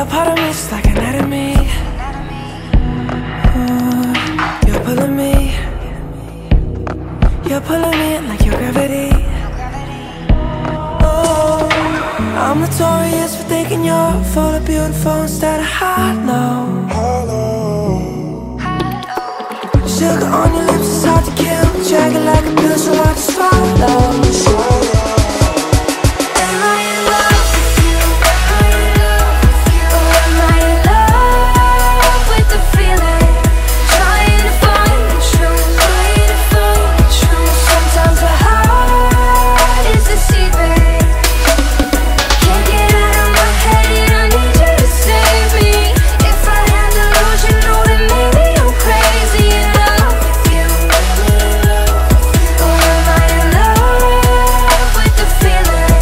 A part of me's like anatomy. You're pulling me. You're pulling me in like your gravity. Oh, I'm notorious for thinking you're full of beautiful instead of hollow. Sugar on your lips is hard to kill. Drag it like a pill so hard to swallow. Am I in love with you? Or am I in love with the feeling? Trying to find the truth, trying to find the truth. Sometimes the heart is deceiving. Can't get out of my head, I need you to save me. If I had to lose, you know that maybe I'm crazy in love with you. Or am I in love with the feeling?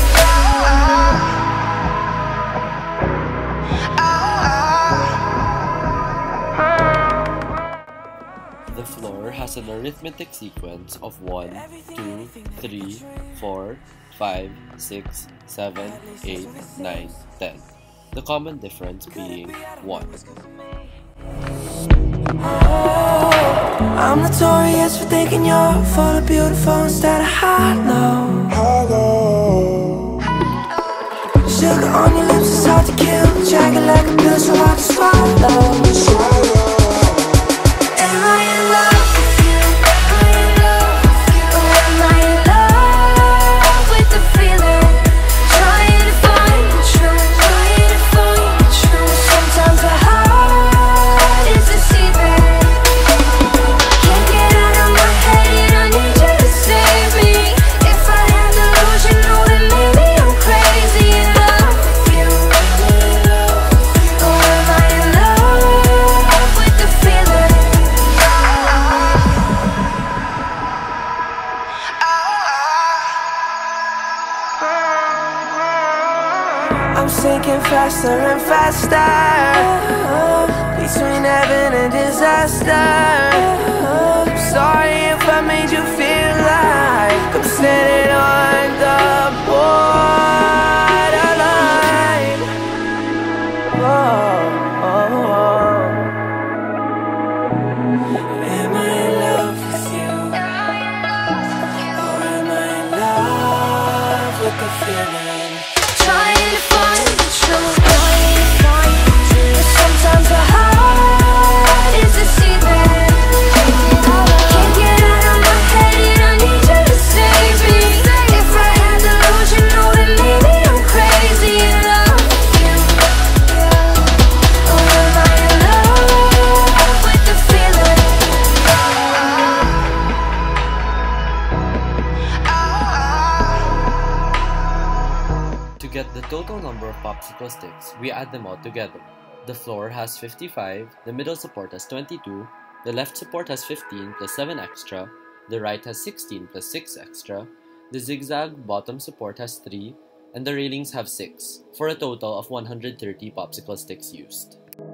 The floor has an arithmetic sequence of 1, 2, 3, 4, 5, 6, 7, 8, 9, 10. The common difference being 1. I'm notorious for thinking you're full of beautiful instead of hollow. Sugar on your lips is hard to kill. Drag it like a pill so hard to swallow. Am I in love with you? Or am I in love with the feeling? Trying to find the truth, trying to find the truth. Sometimes the heart is deceiving. Can't get out of my head, I need you to save me. If I had to lose, you know that maybe I'm crazy in love with you. Or am I in love with the feeling? I'm sinking faster and faster between heaven and disaster. I'm sorry if I made you feel like I'm standing on the borderline. Am I in love with you? Or am I in love with the feeling? Trying to find the truth, trying to find the truth. Sometimes the heart is deceiving. Can't get out of my head, I need you to save me. If I had to lose, you know that maybe I'm crazy in love with you. Or am I in love with the feeling? To get the total number of popsicle sticks, we add them all together. The floor has 55, the middle support has 22, the left support has 15 plus 7 extra, the right has 16 plus 6 extra, the zigzag bottom support has 3, and the railings have 6, for a total of 130 popsicle sticks used.